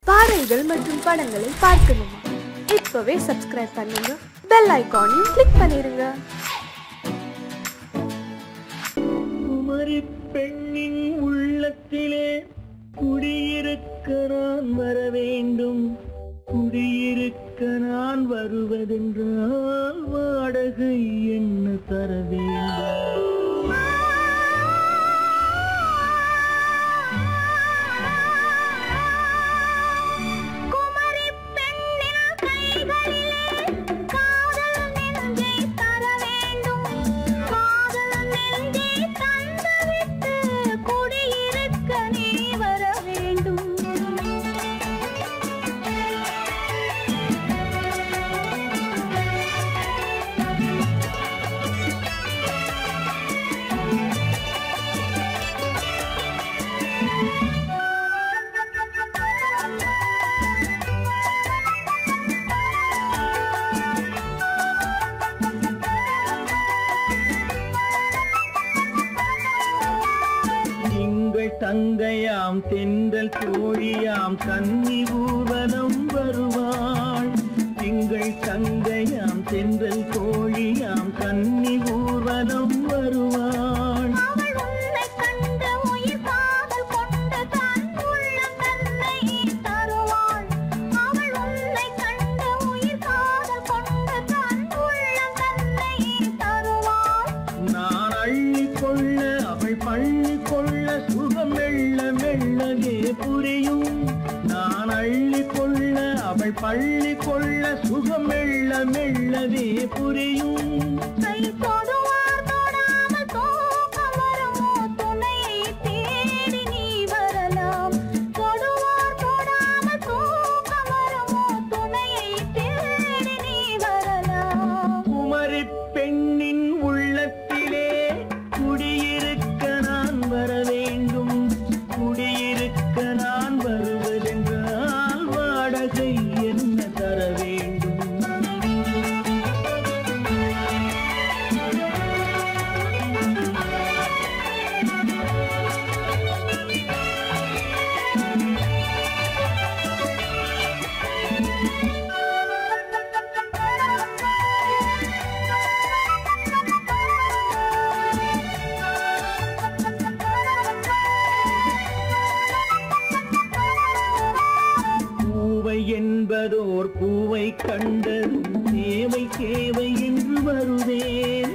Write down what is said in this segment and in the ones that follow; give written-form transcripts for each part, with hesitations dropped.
பாடல்கள் மற்றும் படங்களை பார்க்கணுமா? இப்பவே சப்ஸ்கிரைப் பண்ணுங்க, பெல் ஐகானையும் கிளிக் பண்ணிருங்க. குமரி பெண்ணின் உள்ளத்திலே குடியிருக்க நான் வர வேண்டும். குடியிருக்க நான் வருவதென்றால் வாடகை என்ன தர வேண்டும்? தங்கையாம் தென்றல் தோழியாம் கன்னி ஊர்வலம் வருவாள். எங்கள் தங்கையாம் தென்றல் தோழியாம் கன்னி ஊர்வலம் வருவாள். நான் அள்ளி கொள்ள அவள் பள்ளி கொள்ள சுகம் மெல்ல மெல்லவே புரியும். நான் அள்ளி கொள்ள அவள் பள்ளி கொள்ள சுகம் மெல்ல மெல்லவே புரியும். குமரி பெண்ணின் உள்ளத்திலே குடியிருக்க நான் வர வேண்டும். குடியிருக்க நான் வருவதென்றால் வாடகை என்ன தர வேண்டும்? பூவை என்பதோர் பூவை கண்டது தேவை தேவை என்று வருவேன்.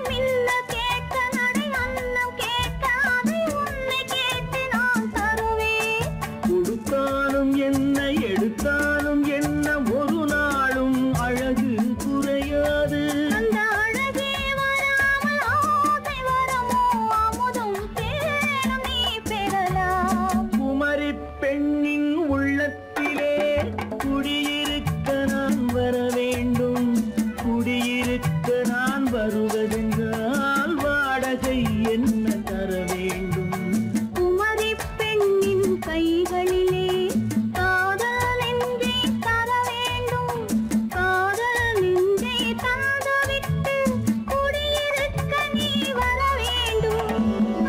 கொடுத்தாலும் என்ன எடுத்தாலும் என்ன ஒரு நாளும் அழகு குறையாது. குமரி பெண்ணின் உள்ளத்திலே குடியிருக்க நான் வர வேண்டும். குடியிருக்க நான் வருவதென்றால் வாடகை என்ன தர வேண்டும்? குமரி பெண்ணின் கைகளிலே காதல் நெஞ்சை தர வேண்டும். காதல் நெஞ்சை தந்துவிட்டு குடியிருக்க நீ வர வேண்டும்.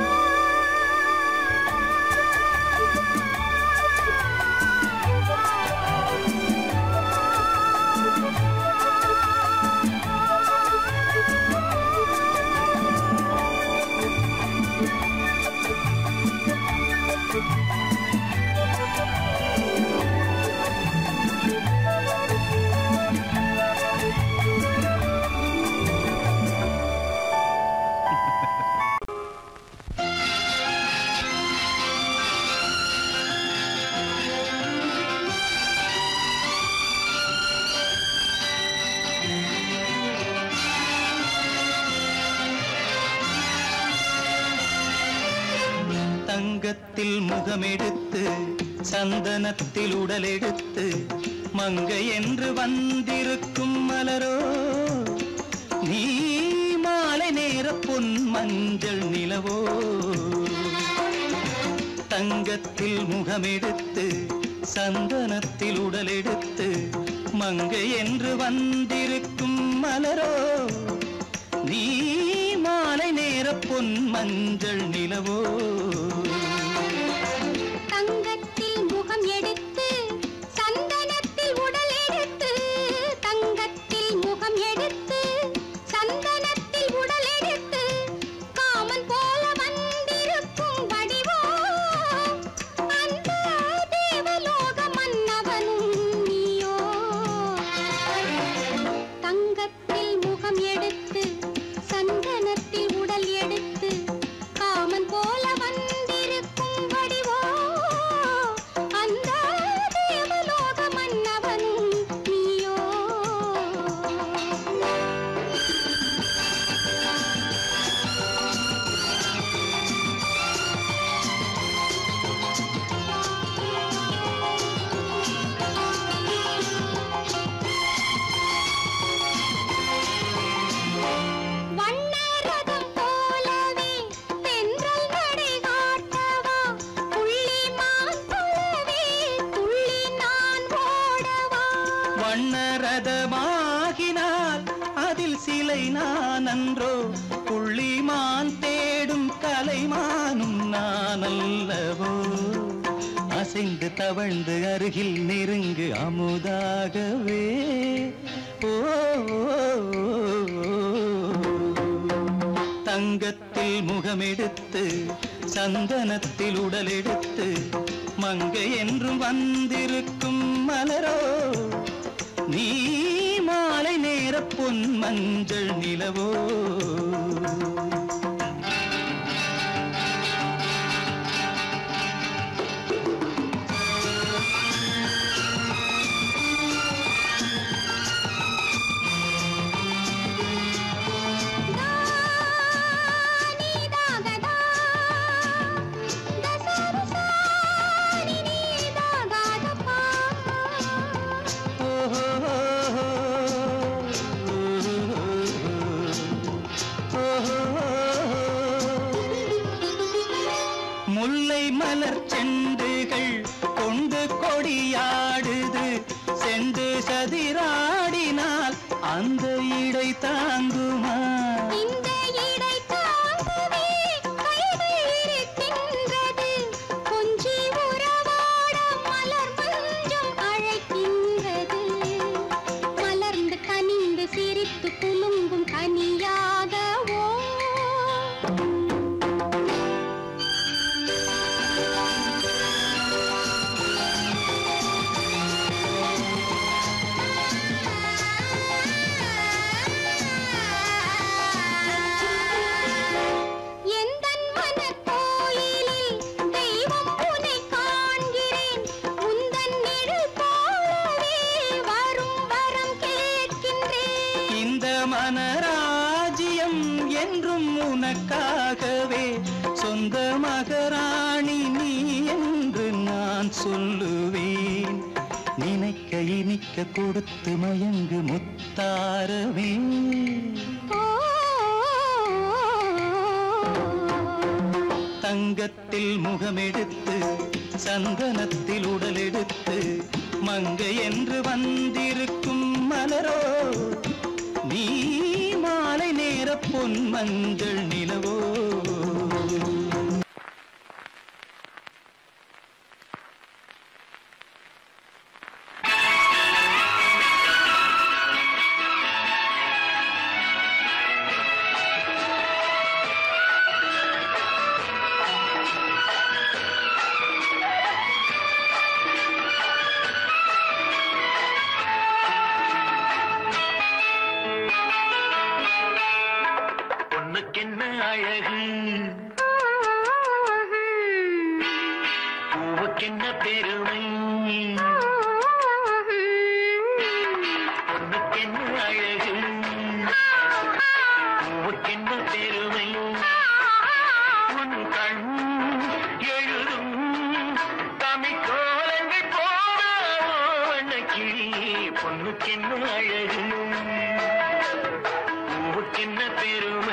தங்கத்தில் முகமெடுத்து சந்தனத்தில் உடலெடுத்து மங்கை என்று வந்திருக்கும் மலரோ நீ மாலை நேர பொன் மஞ்சள் நிலவோ. தங்கத்தில் முகமெடுத்து சந்தனத்தில் உடலெடுத்து மங்கை என்று வந்திருக்கும் மலரோ நீ மாலை நேர பொன் மஞ்சள் நிலவோ. தங்கத்தில் முகம் எடுத்து வண்ணரதமாகினால் அதில் சிலை நான் அன்றோ, புள்ளிமான் தேடும் கலைமானும் நான் அல்லவோ. அசைந்து தவழ்ந்து அருகில் நெருங்கு அமுதாகவே. ஓ தங்கத்தில் முகமெடுத்து சந்தனத்தில் உடலெடுத்து மங்கை என்றும் வந்திருக்கும் மலரோ, நீ மாலை நேர பொன் மஞ்சள் நிலவோ. முல்லை மலர் செண்டுகள் கொண்டு கொடியாடுது, செண்டு சதிராடினால் அந்த இடை தாங்குமா? இந்த இடை தாங்குவே கைகள் இருக்கின்றது, கொஞ்சி உறவாட மலர் மஞ்சம் அழைக்கின்றது. மலர்ந்து கனிந்து சிரித்து குலுங்கும் கனியாகவோ. மனராஜ்யம் என்றும் உனக்காகவே, சொந்த மகராணி நீ என்று நான் சொல்லுவேன். நினைக்க இனிக்க கொடுத்து மயங்கு முத்தாரவே. தங்கத்தில் முகமெடுத்து சந்தனத்தில் உடலெடுத்து மங்கை என்று வந்திருக்கும் மலரோ, நீ மாலை நேர பொன் மஞ்சள் நிலவோ. பொண்ணுக்கென்ன அழகு, பூவுக்கென்ன பெருமை. பொண்ணுக்கென்ன அழகு, பூவுக்கென்ன பெருமை. உன் கண் எழுதும் தமிழ் கோலங்கள் போன கிளி. பொண்ணுக்கென்ன அழகு, பூவுக்கென்ன பெருமை.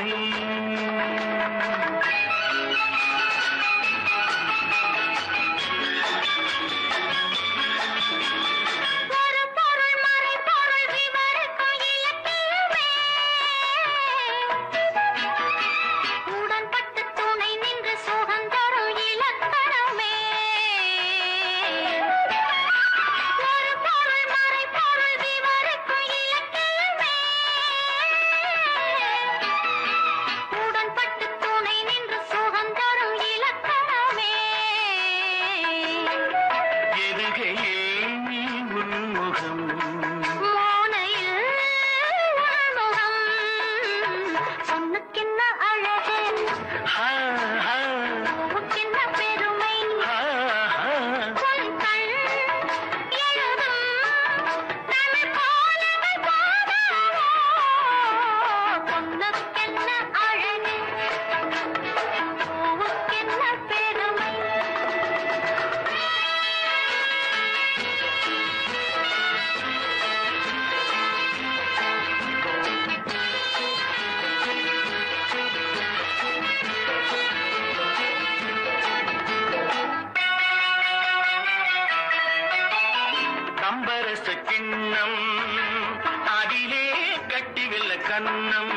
அம்பரச கிண்ணம் அதிலே கட்டிவில்ல கண்ணம்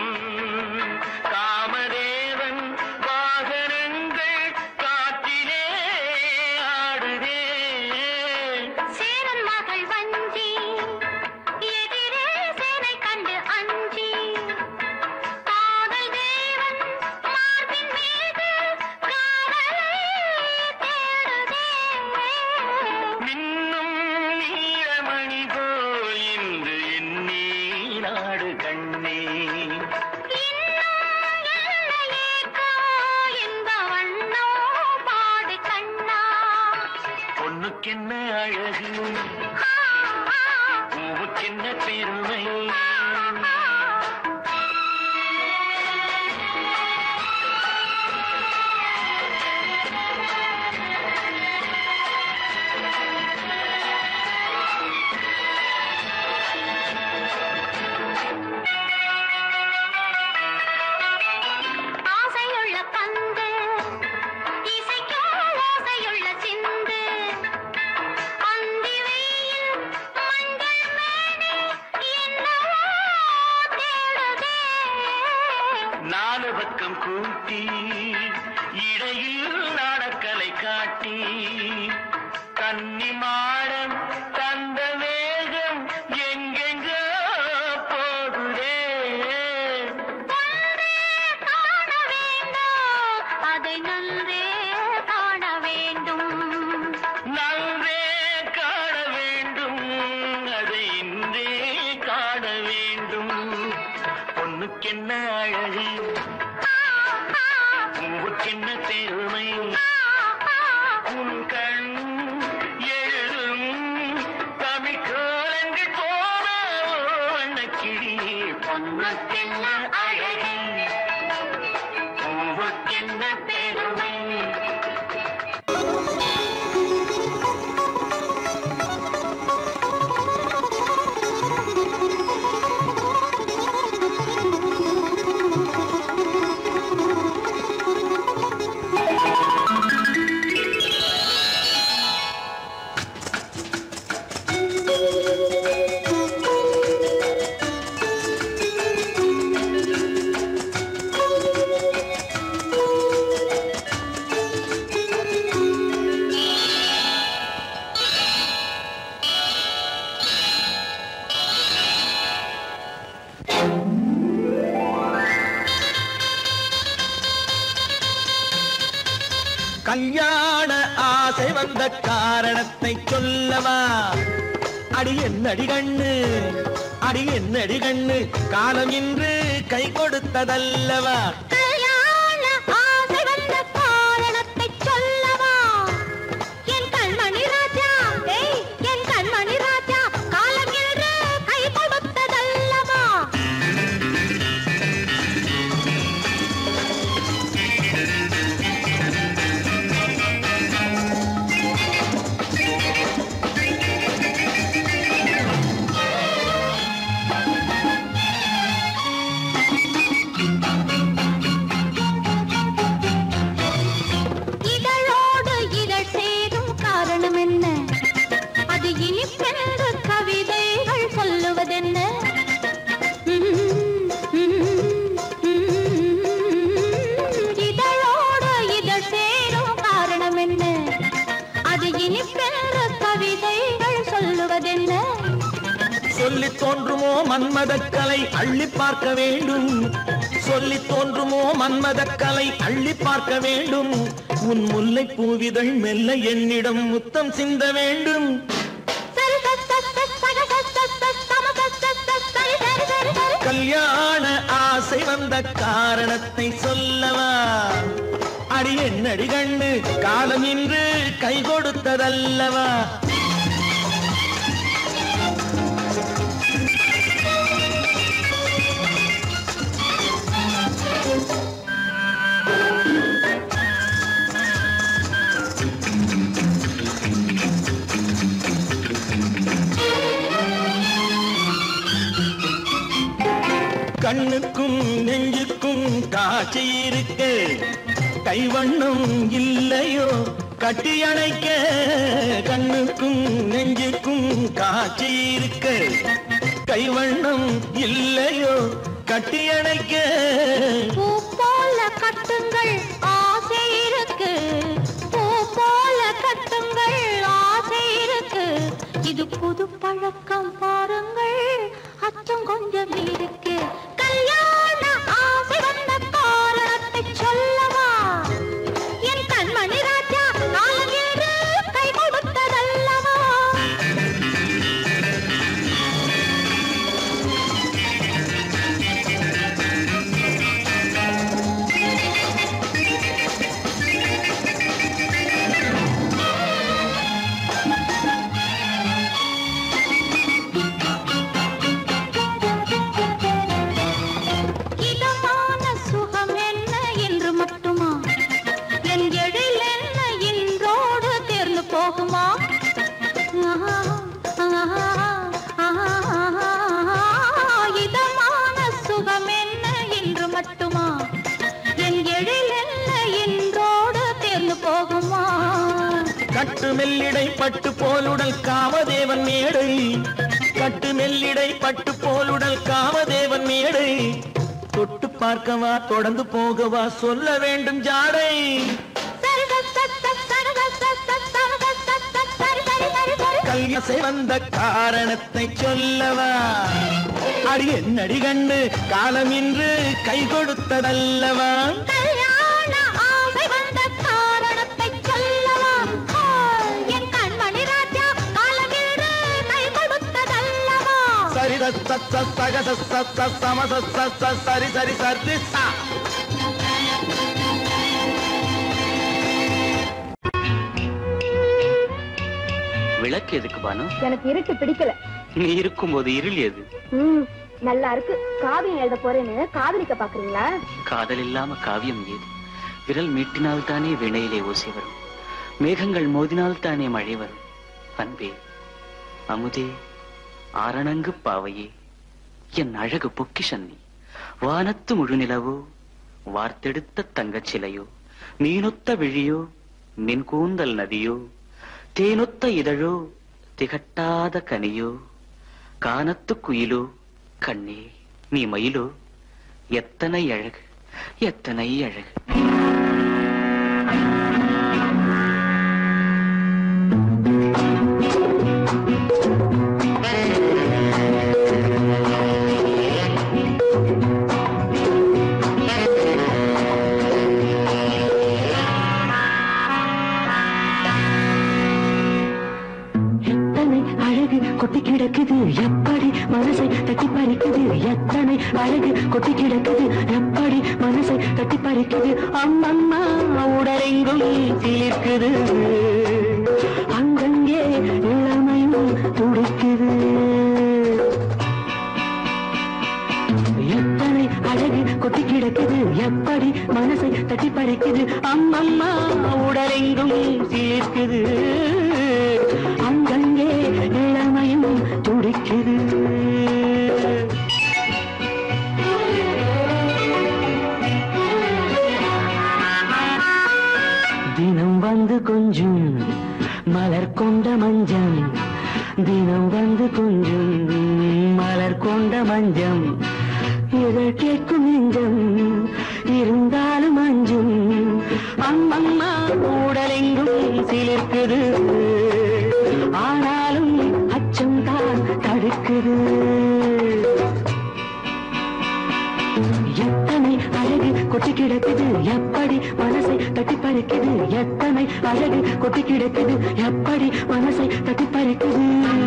காமதேவன் வாகனங்கள் காற்றிலே ஆடுதே சேரன் மகள் வஞ்சி எதிரே சேனை கண்டு அஞ்சி காதல் தேவன் மார்பின் மீது காவலை தேடுதே மின்னும் நீலமணி போல் இன்று எண்ணி நாடு கண்ணே பொண்ணுக்கென்ன அழகு பூவுக்கென்ன பெருமை ஆசையுள்ள பந்து இசைக்கோ ஓசையுள்ள சிந்து அந்தி வெயில் மஞ்சள் மேனி என்னவோ தேடுதே நாலு பக்கம் கூட்டி இடையில் நாடக்கலை காட்டி கன்னி மாடம் தந்த வேகம் எங்கெங்கோ போகுதே ஒன்றே காண வேண்டும் அதை நன்றே காண வேண்டும் நன்றே காண வேண்டும் அதை இன்றே காண வேண்டும் பொண்ணுக்கென்ன அழகு பூவுக்கென்ன பெருமை உன் கண் எழுதும் தமிழ் கோலங்கள் போன வண்ணக்கிளி பொண்ணுக்கென்ன அழகு பூவுக்கென்ன பெருமை கல்யாண ஆசை வந்த காரணத்தை சொல்லவா? அடி என்னடி கண்ணு, அடி என்னடி கண்ணு, காலம் இன்று கை கொடுத்ததல்லவா? கல்யாண ஆசை வந்த காரணத்தை சொல்லவா? என் கண்மணி ராஜா, என் கண்மணி ராஜா, காலம் என்று கை கொடுத்ததல்லவா? இதழோடு இதழ் சேரும் காரணம் என்ன? அது இனிப்பென்று கவிதைகள் சொல்லுவதென்ன? இதழோடு இதழ் சேரும் காரணம் என்ன? அது இனிப்பென்று கவிதைகள் சொல்லுவதென்ன? சொல்லித் தோன்றுமோ மன்மதக்கலை அள்ளி பார்க்க வேண்டும், சொல்லித் தோன்றுமோ மன்மதக்கலை அள்ளி பார்க்க வேண்டும். உன் முல்லை பூவிதழ் மெல்ல என்னிடம் முத்தம் சிந்த வேண்டும். கல்யாண ஆசை வந்த காரணத்தை சொல்லவா? அடி என்னடி கண்ணு, காலம் இன்று கை கொடுத்ததல்லவா? கண்ணுக்கும் நெஞ்சுக்கும் காட்சி இருக்கு, கைவண்ணம் இல்லையோ கட்டி அணைக்க கண்ணுக்கும் நெஞ்சுக்கும் காட்சி இருக்க கைவண்ணம் இல்லையோ கட்டி அணைக்க பூ போல கட்டுங்கள் ஆசை இருக்கு பூ போல கட்டுங்கள் ஆசை இருக்கு இது புது பழக்கம் பாருங்கள் அச்சம் கொஞ்சம் இருக்கு கல்யாண ஆசை வந்த காரணத்தை சொல்லவா என் கண்மணி ராஜா நாளேறு கை கொடுத்ததல்லவா கட்டு மெல்லிடை பட்டு போலுடல் காமதேவன் மேடை கட்டு மெல்லிடை பட்டு போலுடல் காமதேவன் மேடை தொட்டு பார்க்கவா தொடர்ந்து போகவா சொல்ல வேண்டும் ஜாடை கல்யாசை வந்த காரணத்தை சொல்லவா அடி என்னடி கண்டு காலம் இன்று கை கொடுத்ததல்லவா சரி சரி சரி விளக்கு எதுக்கு பானு? எனக்கு இருட்டு பிடிக்கல. நீ இருக்கும்போது இருள் எது? நல்லா இருக்கு. காவியம் எழுத போறேன்னு காதலிக்க பாக்குறீங்களா? காதல் இல்லாம காவியம் ஏது? விரல் மீட்டினால் தானே வினையிலே ஓசை வரும், மேகங்கள் மோதினால் தானே மழை வரும். அன்பே அமுதே ஆரணங்கு பாவையே என் அழகு பொக்கிஷன்னி, வானத்து முழுநிலவோ வார்த்தெடுத்த தங்கச் சிலையோ, நீனொத்த விழியோ நின் கூந்தல் நதியோ, தேனொத்த இதழோ திகட்டாத கனியோ, கானத்து குயிலோ கண்ணே நீ மயிலோ, எத்தனை அழகு எத்தனை அழகு. கொட்டி கிடக்குது எப்படி மனசை தட்டி பறிக்குது, எத்தனை அழகு கொட்டி கிடக்குது எப்படி மனசை தட்டி பறிக்குது. அம்மம்மா உடலெங்கும் சீர்க்குது, அங்கங்கே இளமையும் துடிக்குது. எத்தனை அழகு கொட்டி கிடக்குது எப்படி மனசை தட்டி பறிக்குது. அம்மம்மா உடலெங்கும் சீர்க்குது, அங்கங்கே இளமையும் துடிக்குது. தினம் வந்து கொஞ்சம் மலர் கொண்ட மஞ்சம், தினம் வந்து கொஞ்சம் மலர் கொண்ட மஞ்சம், இதழ் கேட்கும் நெஞ்சம் இருந்தாலும் அஞ்சும். அம்மம்மா உடலெங்கும் சிலிர்க்குது, ஆனாலும் அச்சம் தான் தடுக்குது. எத்தனை அழகு கொட்டி கிடக்குது எப்படி மனசை தட்டி பறிக்குது, எத்தனை அழகு கொட்டி கிடக்குது எப்படி மனசை தட்டி பறிக்குது.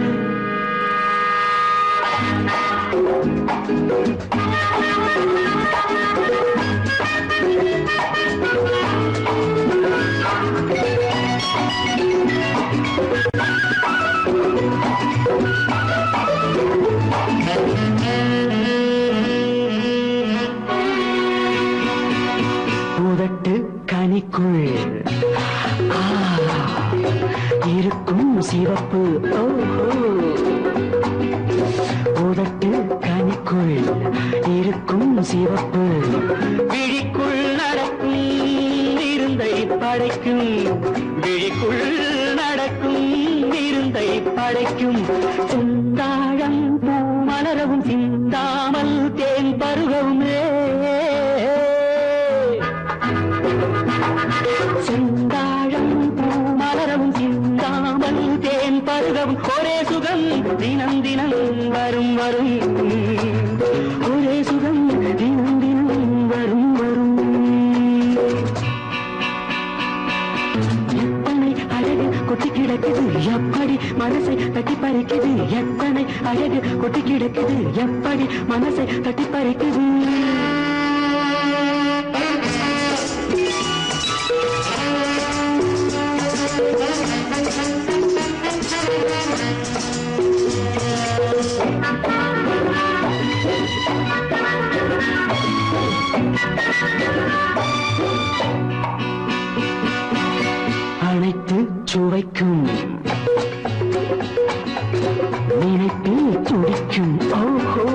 உதட்டு கனிக்குள் இருக்கும் சிவப்பு, உதட்டு கனிக்குள் இருக்கும் சிவப்பு, விழிக்குள் நடக்கும் இருந்தை படைக்கும், விழி சுகம் செந்தாழம் பூ மலரவும் சிந்தாமல் தேன் பருகவுமே செந்தாழம் பூ மலரவும் சிந்தாமல் தேன் பருகவும் ஒரே சுகம் தினம் தினம் வரும் வரும் ஒரே சுகம் தினம் தினம் வரும் வரும் எத்தனை அழகு கொட்டி கிடக்குது எப்படி மனசை தட்டி பறிக்குது எத்தனை அழகு கொட்டி கிடக்குது எப்படி மனசை தட்டி பறிக்குது அனைத்து சுவைக்கும் நினைப்பில் துடிக்கும் ஓஹோ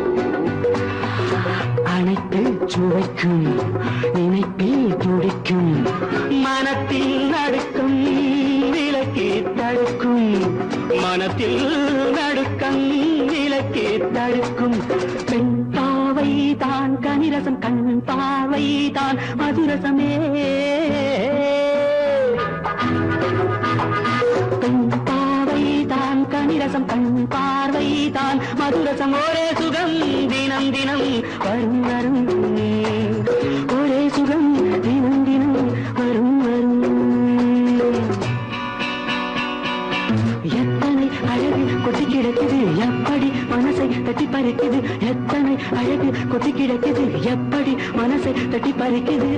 அனைத்து சுவைக்கும் நினைப்பில் துடிக்கும் மனத்தில் நடுக்கம் விலக்கி தடுக்கும் மனத்தில் நடுக்கம் விலக்கி தடுக்கும் பெண் பாவை தான் கனிரசம் கண் பாவை தான் மதுரசமே பெண் பாவை தான் கனிரசம் கண் பார்வை தான் மதுரசம் ஒரே சுகம் தினம் தினம் வரும் வரும் ஒரே சுகம் தினம் தினம் வரும் வரும் எத்தனை அழகு கொட்டி கிடக்குது எப்படி மனசை தட்டி பறிக்குது எத்தனை அழகு கொட்டி கிடக்குது எப்படி மனசை தட்டி பறிக்குது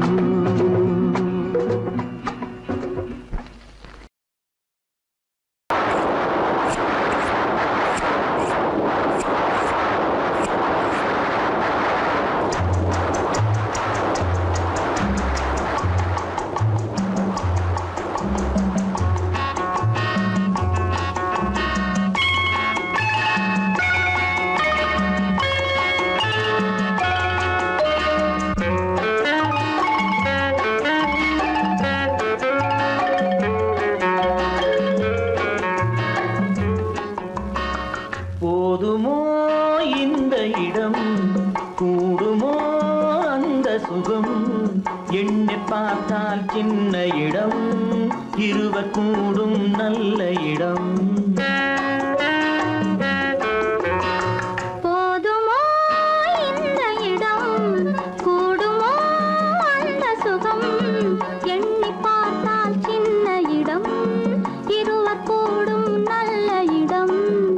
போதுமோ இந்த இடம் கூடுமோ அந்த சுகம் எண்ணி பார்த்தால் சின்ன இடம் இருவர் கூடும் நல்ல இடம் போதுமோ இந்த இடம் கூடுமோ அந்த சுகம் எண்ணி பார்த்தால் சின்ன இடம் இருவர் கூடும் நல்ல இடம்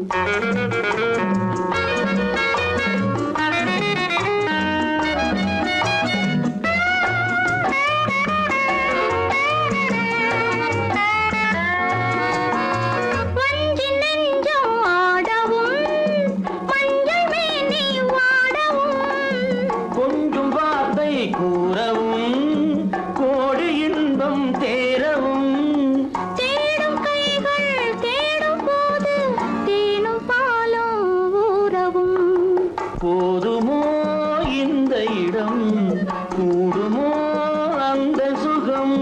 கூறவும் கோடி இன்பம் தேரவும் தேடும் கைகள் தேடும் போது தேனும் பாலும் ஊறவும் போதுமோ இந்த இடம் கூடுமோ அந்த சுகம்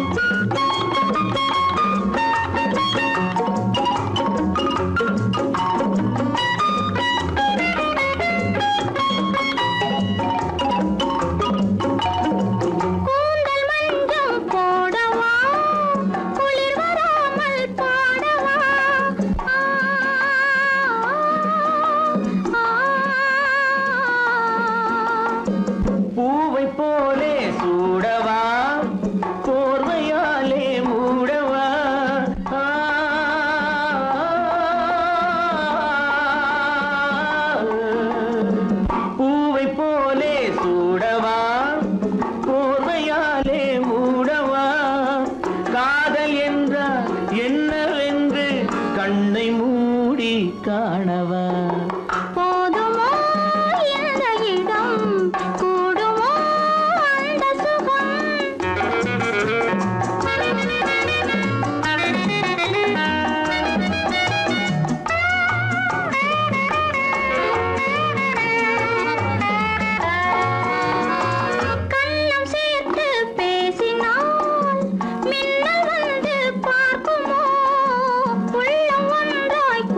பூவை போலே சூடவா போர்வையாலே மூடவா பூவை போலே சூடவா போர்வையாலே மூடவா காதல் என்றால் என்னவென்று கண்ணை மூடி காணவா போதுமோ இந்த இடம் கூடுமோ அந்த சுகம் கண்ணம் சேர்த்து பேசினால் மின்னல் வந்து பார்க்குமோ உள்ளம் ஒன்றாய்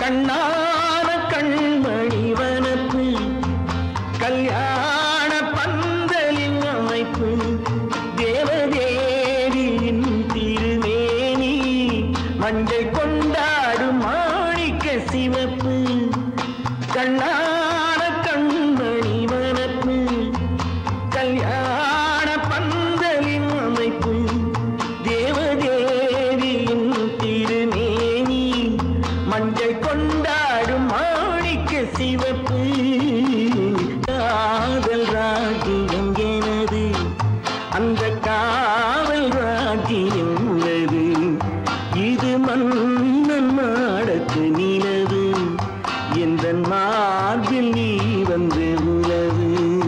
கண்ணான கண்மணி வனப்பு கல்யாண பந்தலின் அமைப்பு தேவதேவியின் திருமேனி மஞ்சள் கொண்டாடும் மாணிக்க சிவப்பு கண்ணான கண்மணி வனப்பு கல்யாண பந்தலின் அமைப்பு தேவதேவியின் திருமேனி மஞ்சள் கொண்டாடும் மாணிக்க சிவப்பு காதல் ராஜ்யம் எனது அந்த காவல் ராஜ்யம் உள்ளது இது மன்னன் நாடத்து நிலவு எந்த மார்பில் நீ வந்து உலவு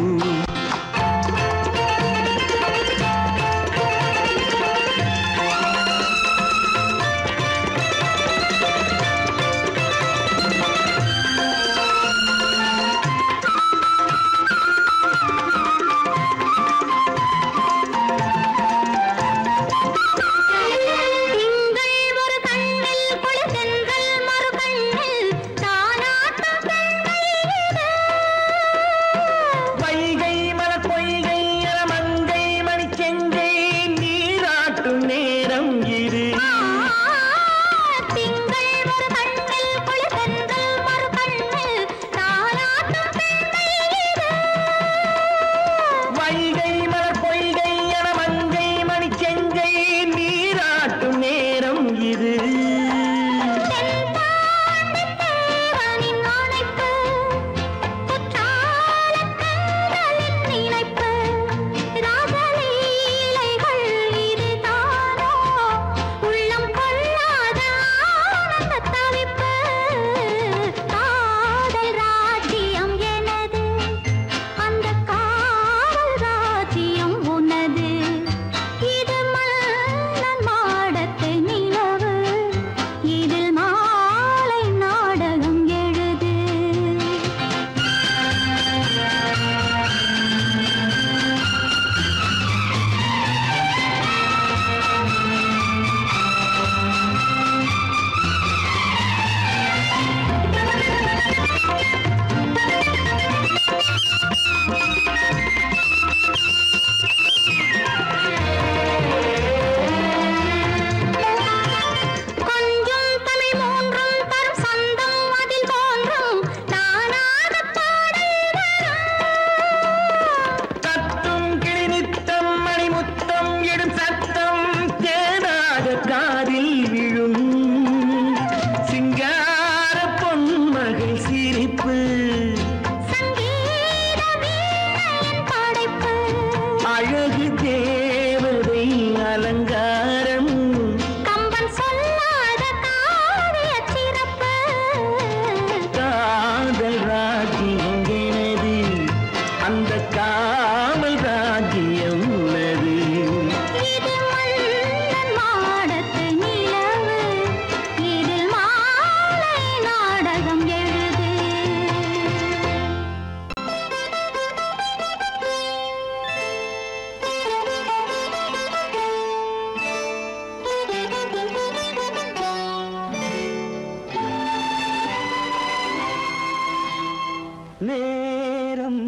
நேரம்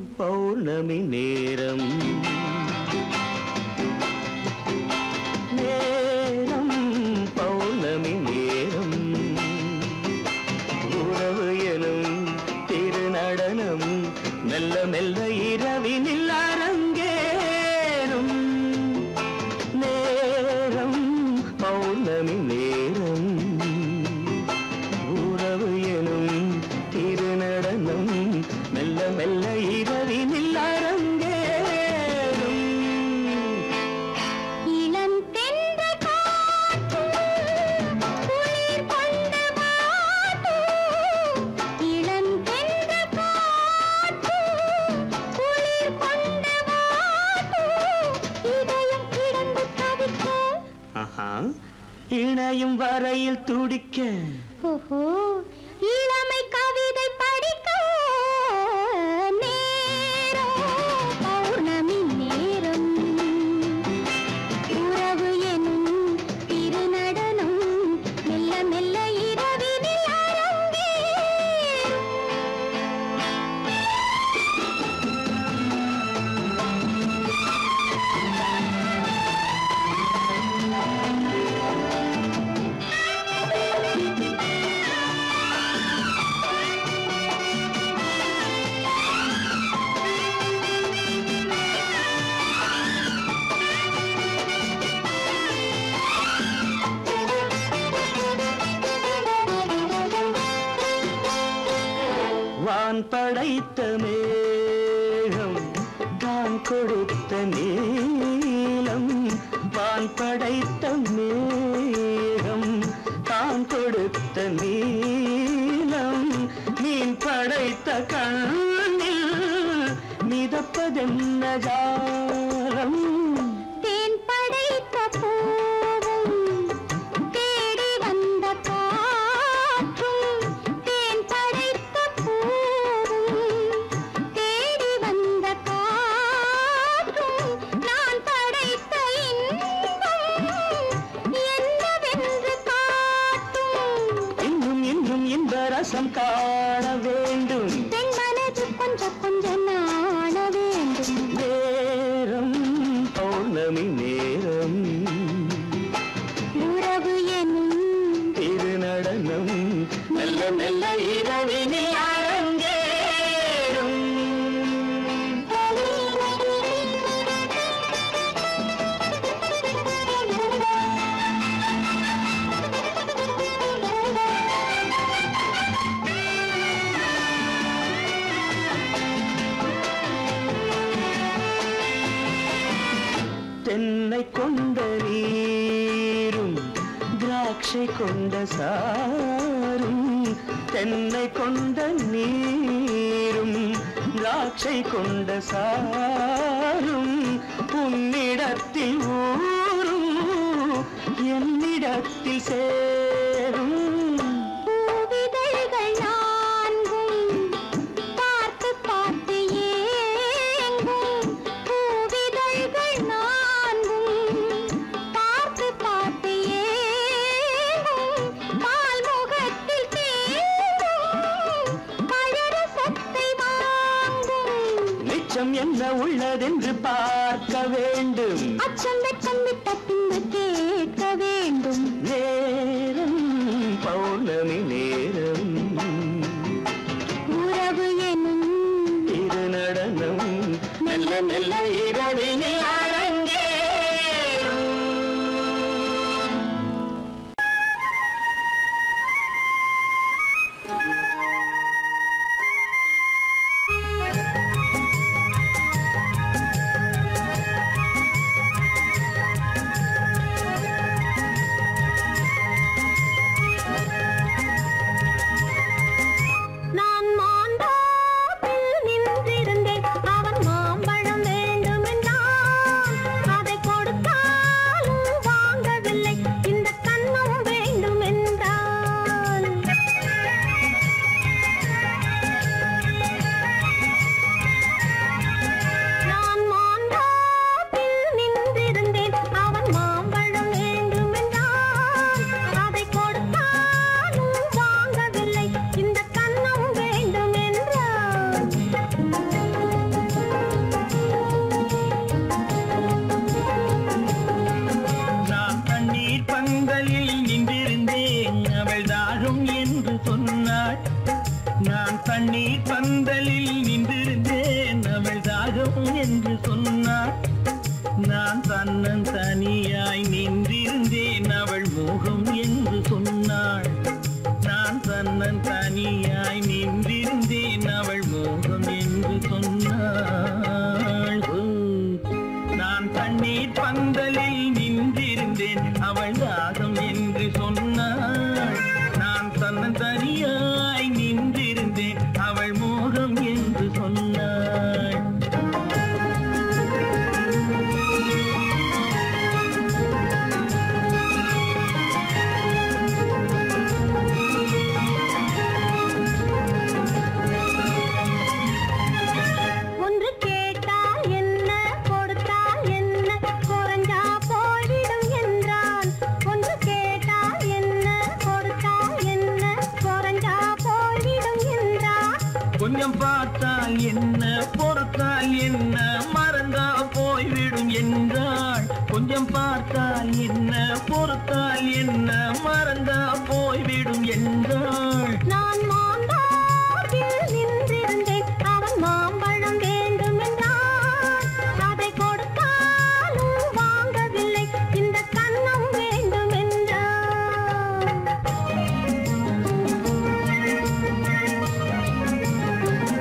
பௌர்ணமி நேரம் நேரம் பௌர்ணமி நேரம் உறவு எனும் திருநடனம் மெல்ல மெல்ல இரவினில் அரங்கேறும் நேரம் பௌர்ணமி நேரம் உறவு எனும் திருநடனம் மெல்ல மெல்ல இரவினில் அரங்கேறும் இளம் தென்றல் காற்று குளிர் கொண்ட பாட்டு இளம் தென்றல் காற்று குளிர் கொண்ட பாட்டு இதயம் கிடந்து தவிக்க இணையும் வரையில் துடிக்க ஓஹோ இளமை கவிதை படிக்க நேரம் பௌர்ணமி நேரம் உறவு எனும் திருநடனம் மெல்ல மெல்ல இரவினில் அரங்கேறும் வான் படைத்த மேகம் தான் கொடுத்த நீலம் வான் படைத்த மேகம் தான் கொடுத்த நீலம் மீன் படைத்த கண்ணில் மிதப்பதென்ன ஜாலம் தேன் படைத்த பூவும் தேடி வந்த காற்றும் தேன் படைத்த பூவும் தேடி வந்த காற்றும் நான் படைத்த இன்பம் என்னவென்று காட்டும் இன்னும் இன்னும் இந்த ரசம் காண வேண்டும் பெண் மனது கொஞ்சம் கொஞ்சம் நாண வேண்டும் நேரம் பௌர்ணமி நேரம் உறவு எனும் திருநடனம் மெல்ல மெல்ல இரவினில் அரங்கேறும் தென்னை கொண்ட நீரும் திராட்சை கொண்ட சாரும் தென்னை கொண்ட நீரும் திராட்சை கொண்ட சாரும் உன்னிடத்தில் ஊரும் என்னிடத்தில் சேரும் பூவிதழ்கள் நான்கும் பார்த்து பார்த்து ஏங்கும் பூவிதழ்கள் நான்கும் பார்த்து பார்த்து ஏங்கும் பால்முகத்தில் தேங்கும் பழரசத்தை வாங்கும் நிச்சம் என்ன உள்ளதென்று பார்க்க வேண்டும் அச்சம் வெச்சம் விட்ட பின்பு கேட்க வேண்டும் நேரம் பௌர்ணமி நேரம் உறவு எனும் திருநடனம் மெல்ல மெல்ல இரவினில் அரங்கேறும் நான் மாண்டாப்பில் நின்றிருந்தேன் அவன் மாம்பழம் வேண்டுமென்றான் அதை கொடுத்தாலும் வாங்கவில்லை இந்த கண்ணம் வேண்டுமென்றான் நான் மாண்டாப்பில் நின்றிருந்தேன் அவன் மாம்பழம் வேண்டுமென்றான் அதை கொடுத்தாலும் வாங்கவில்லை இந்த கண்ணம் வேண்டுமென்றான் நான் தண்ணீர் பந்தலில் நின்றிருந்தேன் அவள் தாகம் என்று சொன்னாள் நான் தண்ணீர் பந்தலில் நின்றிருந்தேன் அவள் தாகம் என்று சொன்னாள் நான் தன்னன் தனியாய் நின்றிருந்தேன் அவள் மோகம் என்று சொன்னாள் நான் தன்னன் தனியாய் நின்றிருந்தேன் அவள் மோகம் என்று சொன்னாள் நான் தண்ணீர் பந்தலில் நின்றிருந்தேன் அவள் தாகம் என்று சொன்னாள் நான் தன்னன் தனியாய் நின்றிருந்தேன் அவள் மோகம் என்று சொன்னாள் ஒன்று கேட்டால் என்ன கொடுத்தால் என்ன குறைஞ்சா போய்விடும் என்றான் ஒன்று கேட்டால் என்ன கொடுத்தால் என்ன குறைஞ்சா போய்விடும் என்றான் கொஞ்சம் பார்த்தால் என்ன பொறுத்தால் என்ன மறந்தா போய்விடும் என்றாள் கொஞ்சம் பார்த்தால் என்ன பொறுத்தால் என்ன மறந்தா போய்விடும் என்றாள் நான் மாந்தாப்பில் நின்றிருந்தேன் அவன் மாம்பழம் வேண்டுமென்றான் அதை கொடுத்தாலும் வாங்கவில்லை இந்த கண்ணம் வேண்டுமென்றான்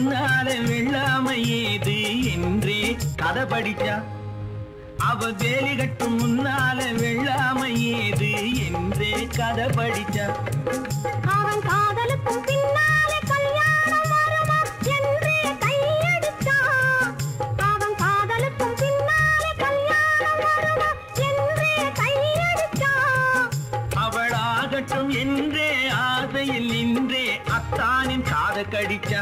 முன்னாலே வெள்ளாமை ஏது என்றே கதை படிச்சா அவ வேலி கட்டும் முன்னாலே வெள்ளாமை ஏது என்றே கதை படிச்சா அவன் காதலுக்கும் பின்னாலே கல்யாணம் வருமா என்றே கையடிச்சான். அவன் காதலுக்கும் பின்னாலே கல்யாணம் வருமா என்றே கையடிச்சான். அவளாகட்டும் என்றே ஆசையில் நின்றே அத்தானின் காத கடிச்சா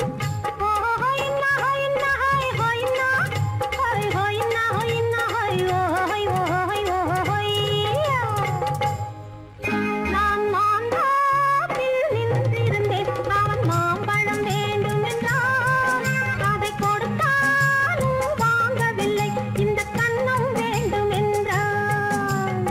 நான் மாந்தாப்பில் நின்றிருந்தேன். அவன் மாம்பழம் வேண்டும் என்றான். அதை கொடுத்தாலும் வாங்கவில்லை. இந்த கன்னம் வேண்டும் என்றான்.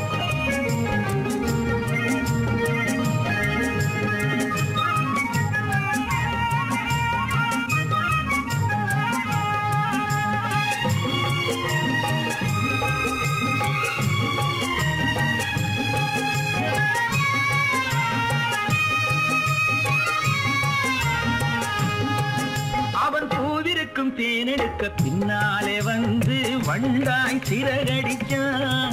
அவன் பூவிருக்கும் தேனெடுக்க பின்னாலே வந்து வண்டாய் சிறகடிச்சான்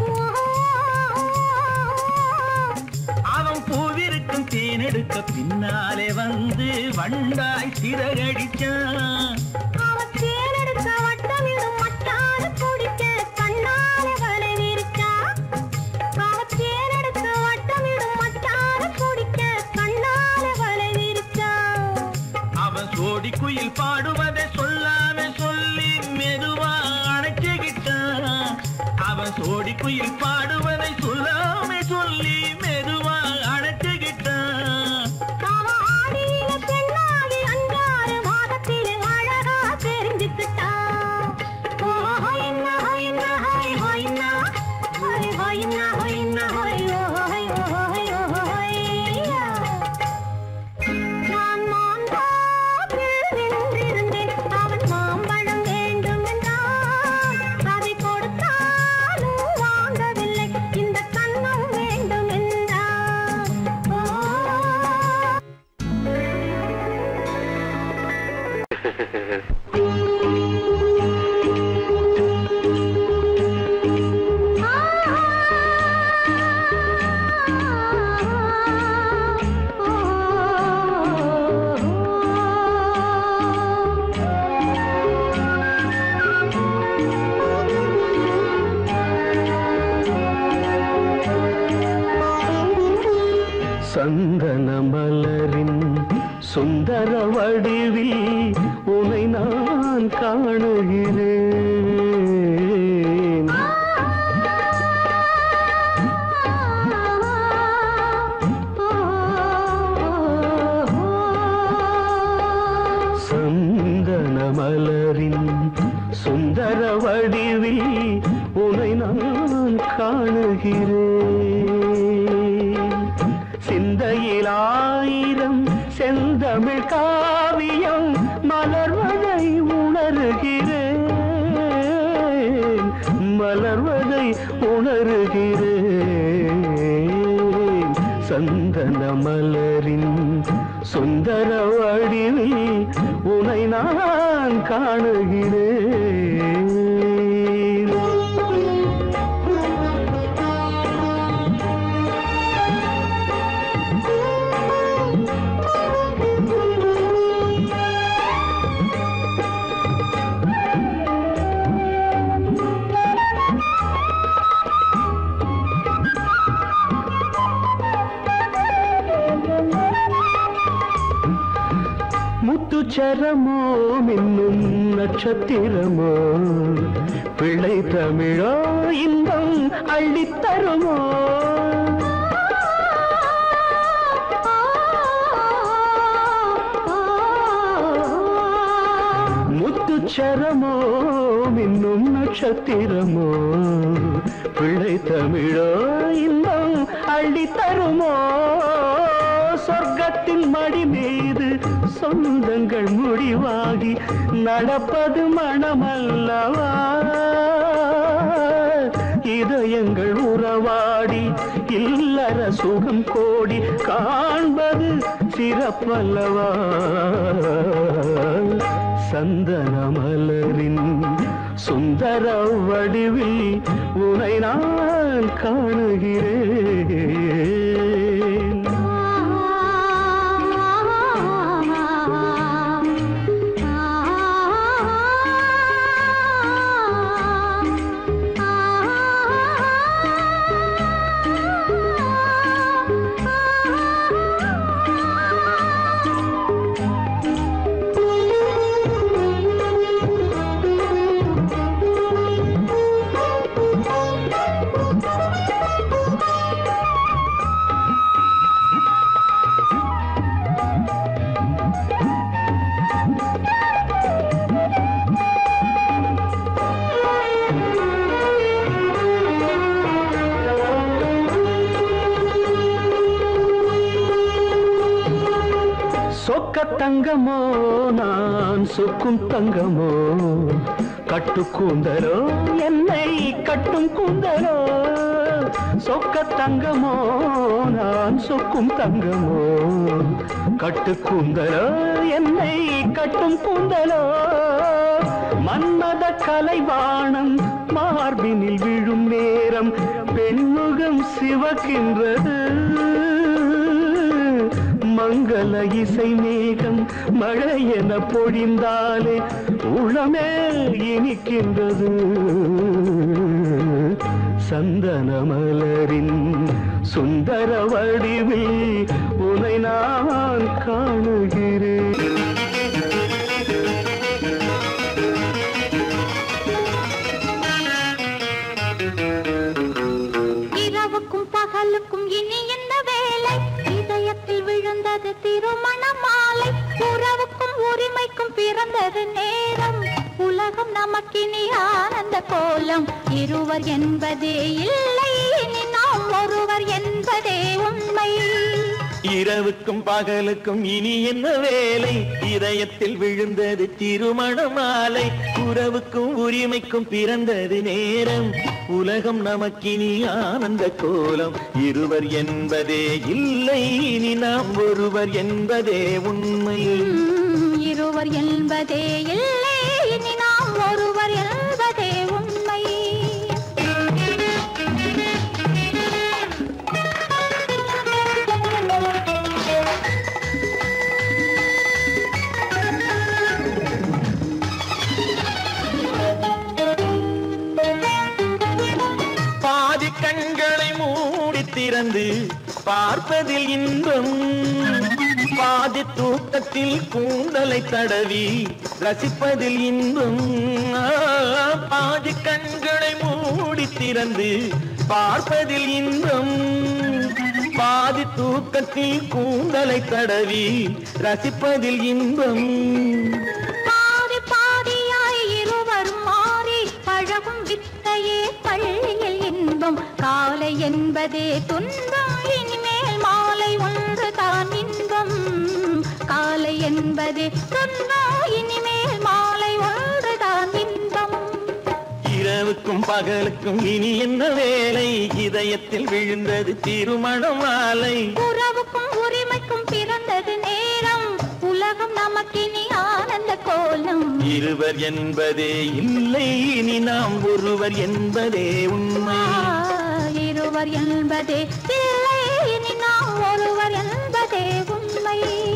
அவன் பூவிருக்கும் தேனெடுக்க பின்னாலே வந்து வண்டாய் சிறகடிச்சான் அவன் தேனெடுக்க வட்டமிடும் மட்டான குடிக்க கண்ணாலே வலை விரிச்சான். அவன் தேனெடுக்க வட்டமிடும் மட்டான குடிக்க கண்ணாலே வலை விரிச்சான். அவன் சோடி குயில் பாடுவதை சொல்லாம சொல்லி மெதுவா அணைச்சுக்கிட்டான் அவன் சோடி குயில் பாடுவதை சொல்லாம சொல்லி மெதுவா அணைச்சுக்கிட்டான் அவன் ஆடியில பெண்ணாகி 5-6 மாதத்திலே அழகா தெரிஞ்சுக்கிட்டான். ஹொய்னா ஹொய்னா ஹொய் ஹொய்னா ஹொய் ஹொய்னா ஹொய்னா ஹொய் ஹொய் ஹொய் ஹொய்யா. நான் மாந்தாப்பில் நின்றிருந்தேன். அவன் மாம்பழம் வேண்டும் என்றான். அதை கொடுத்தாலும் வாங்கவில்லை. இந்த கன்னம் வேண்டும் என்றான். சந்தன மலரின் சுந்தர வடிவில் உனை நான் காணுகிறேன் சந்தன மலரின் சுந்தர வடிவில் உனை நான் காணுகிறேன் சிந்தையில் 1000 செந்தமிழ் காவியம் மலர்வதை உணர்கிறேன் மலர்வதை உணர்கிறேன் சந்தன மலரின் சுந்தர வடிவில் உனை நான் காணுகிறேன் முத்துச்சரமோ மின்னும் நட்சத்திரமோ பிள்ளை தமிழோ இன்பம் அள்ளித்தருமோ முத்துச்சரமோ மின்னும் நட்சத்திரமோ பிள்ளை தமிழோ இன்பம் அள்ளித்தருமோ சொர்க்கத்தின் மடி மீது சொந்தங்கள் முடிவாகி நடப்பது மனமல்லவா இதயங்கள் உறவாடி இல்லற சுகம் கோடி காண்பது சிறப்பல்லவா சந்தன மலரின் சுந்தர வடிவில் உனை நான் காணுகிறேன் தங்கமோ நான் சொக்கும் தங்கமோ கட்டு கூந்தலோ என்னை கட்டும் கூந்தலோ சொக்க தங்கமோ நான் சொக்கும் தங்கமோ கட்டு கூந்தலோ என்னை கட்டும் கூந்தலோ மன்மத கலைவாணம் மார்பினில் விழும் நேரம் பெண்முகம் சிவக்கின்றது மங்கள இசை மேகம் மழை என பொழிந்தாலே உளமே இனிக்கின்றது சந்தன மலரின் சுந்தர வடிவில் உனை நான் காணுகிறேன் இரவுக்கும் பகலுக்கும் இனி என்ன வேலை இதயத்தில் விழுந்தது திருமண மாலை உறவுக்கும் உரிமைக்கும் பிறந்தது நேரம் உலகம் நமக்கினி ஆனந்த கோலம் இருவர் என்பதே இல்லை இனி நாம் ஒருவர் என்பதே உண்மை இரவுக்கும் பகலுக்கும் இனி என்ன வேலை இதயத்தில் விழுந்தது திருமண மாலை உறவுக்கும் உரிமைக்கும் பிறந்தது நேரம் உலகம் நமக்கினி ஆனந்த கோலம் இருவர் என்பதே இல்லை இனி நாம் ஒருவர் என்பதே உண்மை இருவர் என்பதே இல்லை இனி நாம் ஒருவர் என்பதே உண்மை கண்களை மூடி திறந்து பார்ப்பதில் இன்பம் பாதி தூக்கத்தில் கூந்தலை தடவி ரசிப்பதில் இன்பம் பாதி கண்களை மூடி திறந்து பார்ப்பதில் இன்பம் பாதி தூக்கத்தில் கூந்தலை தடவி ரசிப்பதில் இன்பம் பாதி பாதியாய் இருவர் மாறி பழகும் வித்தையே பள்ளியில் இன்பம் காலை என்பதே துன்பம் இனிமேல் மாலை ஒன்று தான் இன்பம் காலை என்பதே துன்பம் இனிமேல் மாலை ஒன்று தான் இன்பம் இரவுக்கும் பகலுக்கும் இனி என்ன வேலை இதயத்தில் விழுந்தது திருமண மாலை உறவுக்கும் உரிமைக்கும் பிறந்தது நேரம் உலகம் நமக்கினி ஆனந்த கோலம் இருவர் என்பதே இல்லை இனி நாம் ஒருவர் என்பதே உண்மை இருவர் என்பதே இல்லை இனி நாம் ஒருவர் என்பதே உண்மை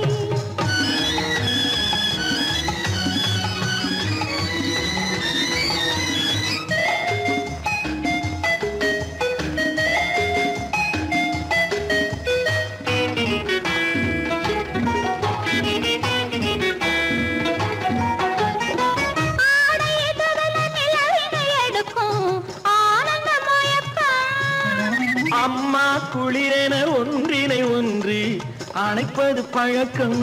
அம்மா குளிரென ஒன்றினை ஒன்று அணைப்பது பழக்கம்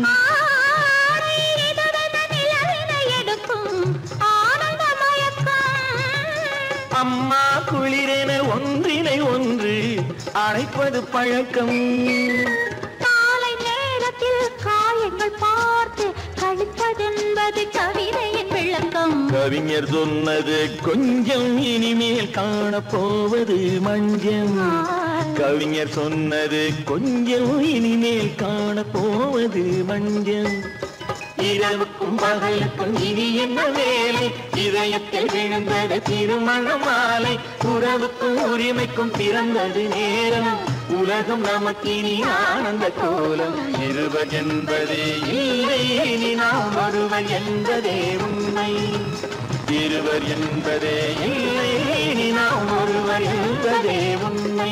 அம்மா குளிரென ஒன்றினை ஒன்று அணைப்பது பழக்கம் காலை நேரத்தில் காயங்கள் பார்த்து கழிப்பதென்பது கவிதையின் விளக்கம் கவிஞர் சொன்னது கொஞ்சம் இனிமேல் காணப்போவது மஞ்சம் கவிஞர் சொன்னது கொஞ்சம் இனிமேல் காண போவது மஞ்சள். இரவுக்கும் பகலுக்கும் இனி என்ன வேலை, இதயத்தில் விழுந்தது திருமண மாலை. உறவுக்கும் உரிமைக்கும் பிறந்தது நேரம், உலகம் நமக்கினி ஆனந்த கோலம். இருவர் என்பதே இல்லை, இனி நாம் ஒருவர் என்பதே உண்மை. இருவர் என்பதே இல்லை, இனி நாம் ஒருவர் என்பதே உண்மை.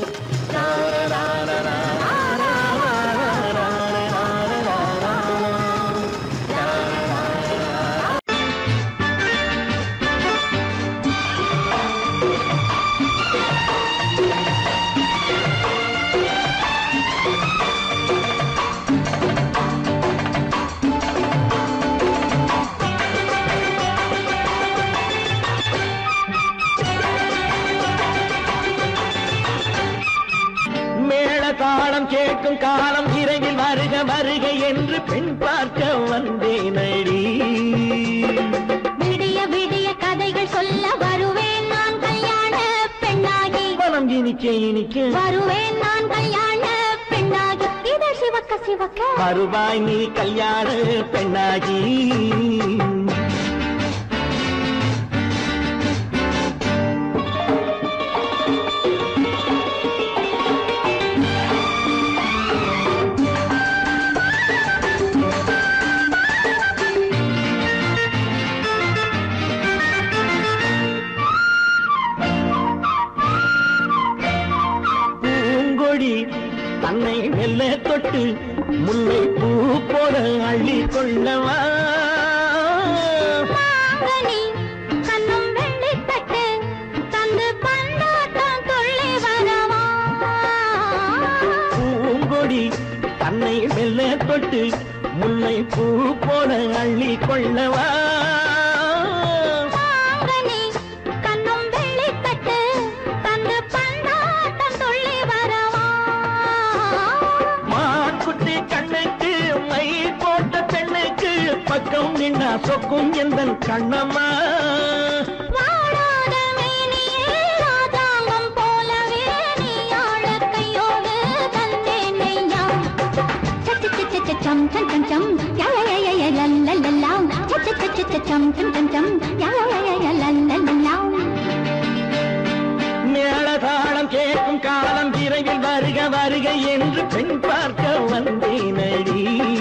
தாளம் கேட்கும் காலம் விரைவில் வருக வருக என்று பெண் பார்க்க வந்தேனடி. விடிய விடிய கதைகள் சொல்ல வருவேன் நான் கல்யாண பெண்ணாகி. மனம் இனிக்க இனிக்க வருவேன் நான் கல்யாண பெண்ணாகி. இதழ் சிவக்க சிவக்க வருவாய் நீ கல்யாண பெண்ணாகி. தன்னை மெல்ல தொட்டு முல்லை பூ போல அள்ளி கொள்ளவா. கண்ணும் வெள்ளி தட்டு தந்து பந்தாட்டம் துள்ளி வரவா. பூங்கொடி தன்னை மெல்ல தொட்டு முல்லை பூ போல அள்ளி கொள்ளவா. பக்கம் நின்னா சொக்கும் எந்தன் கண்ணம்மா. வாடாத மேனியே ராதாங்கம் போலவே நீ ஆழக்கையோடு தந்தேன் நெய்யா. சச்ச சச்ச சச்சம் சம் சம் சம் யய லல்லல்லா. சச்ச சச்ச சச்சம் சம் சம் சம் யய லல்லல்லா. மேளதாளம் கேட்கும் காலம் விரைவில் வருக வருக என்று பெண் பார்க்க வந்தேனடி.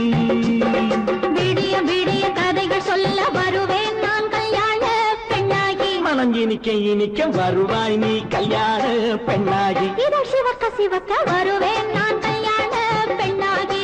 விடிய விடிய கதைகள் சொல்ல வருவேன் நான் கல்யாண பெண்ணாகி. மனம் இனிக்க இனிக்க வருவாய் நீ கல்யாண பெண்ணாகி. இதழ் சிவக்க சிவக்க வருவேன் நான் கல்யாண பெண்ணாகி.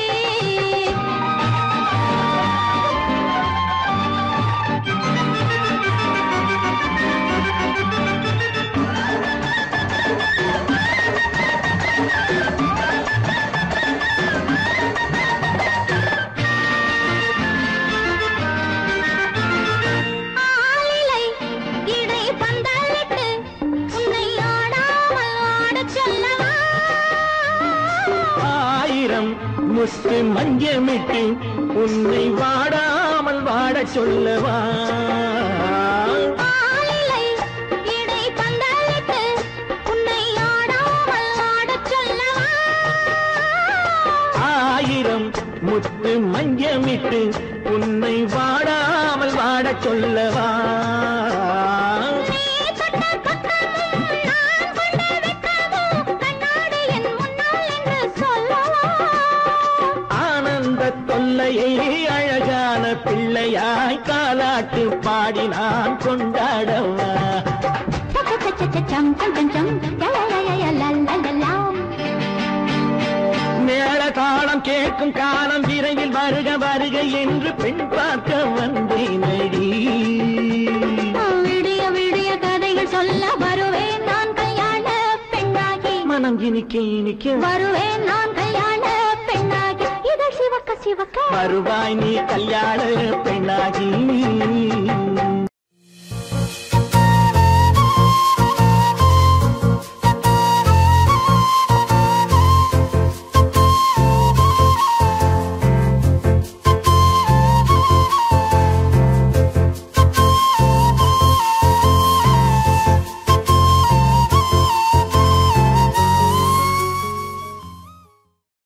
முத்து மஞ்சமிட்டு உன்னை வாடாமல் வாட சொல்லவா. ஆயிரம் முத்து மஞ்சமிட்டு உன்னை வாடாமல் வாட சொல்லவா. தொல்லையை அழகான பிள்ளையாய் காலாட்டு பாடி நான் கொண்டாடவா. மேள தாளம் கேட்கும் காலம் விரைவில் வருக வருக என்று பெண் பார்க்க வந்தேனடி. விடிய விடிய கதைகள் சொல்ல வருவேன் நான் கல்யாண பெண்ணாகி. மனம் இனிக்க இனிக்க வருவேன் நான் கல்யாண பெண்ணாகி. இதழ் சிவக்க சிவக்க வருவாய் நீ கல்யாண பெண்ணாகி.